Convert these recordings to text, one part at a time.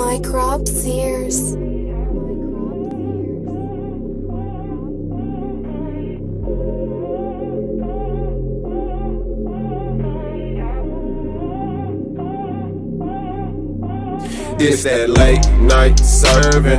Mike Rob Sears. It's that late night serving,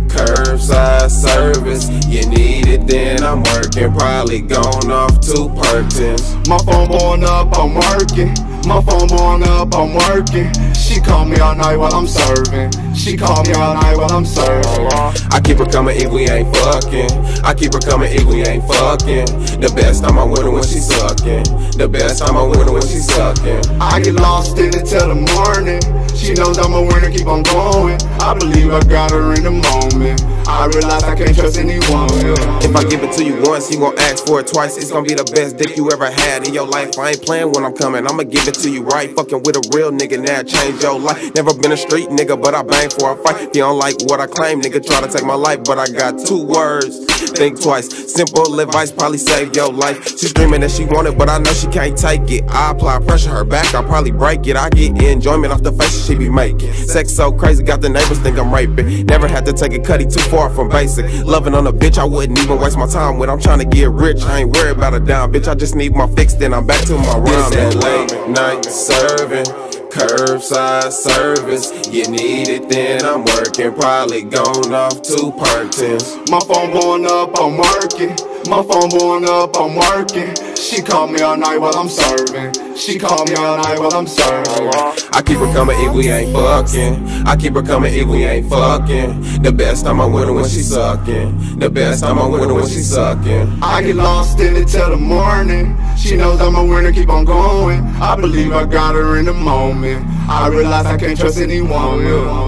curbside service. You need it, then I'm working. Probably gone off 2 Perkins. My phone blowing up, I'm working. My phone blowing up, I'm working. She call me all night while I'm serving. She call me all night while I'm serving. I keep her coming if we ain't fucking. I keep her coming if we ain't fucking. The best time I'm with her when she sucking. The best time I'm with her when she sucking. I get lost in it till the morning. She knows I'm a winner, keep on going. I believe I got her in the moment. I realize I can't trust anyone. If I give it to you once, you gon' ask for it twice. It's gonna be the best dick you ever had in your life. I ain't playing when I'm coming, I'ma give it to you right. Fucking with a real nigga, now change your life. Never been a street nigga, but I bang for a fight. If you don't like what I claim, nigga, try to take my life. But I got 2 words, think twice. Simple advice, probably save your life. She's screaming that she want it, but I know she can't take it. I apply pressure, her back, I'll probably break it. I get enjoyment off the faces she be making. Sex so crazy, got the neighbors think I'm raping. Never had to take a cutty too far from basic. Loving on a bitch, I wouldn't even waste my time with. I'm trying to get rich, I ain't worried about a dime. Bitch, I just need my fix, then I'm back to my rhyme. That late night serving, curbside service. You need it, then I'm working. Probably gone off 2 Perkins. My phone blowing up, I'm working. My phone blowing up, I'm working. She call me all night while I'm serving. She call me all night while I'm serving. I keep her coming if we ain't fucking. I keep her coming if we ain't fucking. The best time I'm with her when she sucking. The best time I'm with her when she sucking. I get lost in it till the morning. She knows I'm a winner, keep on going. I believe I got her in the moment. I realize I can't trust anyone.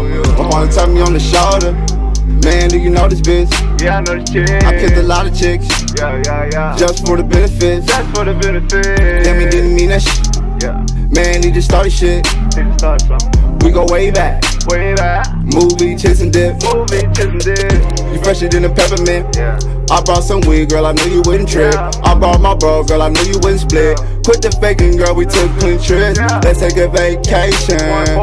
I wanna tap me on the shoulder. Man, do you know this bitch? Yeah, I know this chick. I kissed a lot of chicks. Yeah. Just for the benefits. Just for the benefits. Damn, it didn't mean that shit. Yeah. Man, he just started shit. Didn't start something. We go way back. Way back. Movie, chips and dip. Movie, chips and dip. You fresher than a peppermint. Yeah. I brought some weed, girl, I knew you wouldn't trip. Yeah. I brought my bro, girl, I knew you wouldn't split. Quit the faking, girl, we took clean trips. Yeah. Let's take a vacation.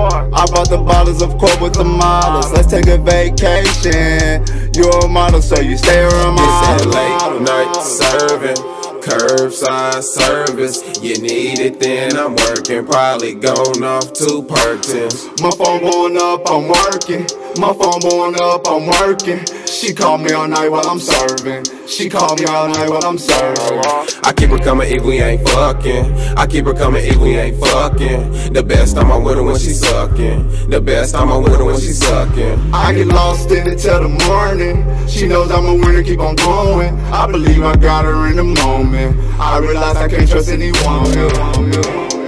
I brought the bottles of Coke with the models. Let's take a vacation. You're a model, so you stay around my It's that late night serving, curbside service. You need it, then I'm working. Probably gone off 2 Perkins. My phone blowing up, I'm working. My phone blowing up, I'm working. She call me all night while I'm serving. She call me all night while I'm serving. I keep her coming if we ain't fucking. I keep her coming if we ain't fucking. The best time I'm with her when she sucking. The best time I'm with her when she sucking. I get lost in it till the morning. She knows I'm a winner, keep on going. I believe I got her in the moment. I realize I can't trust anyone.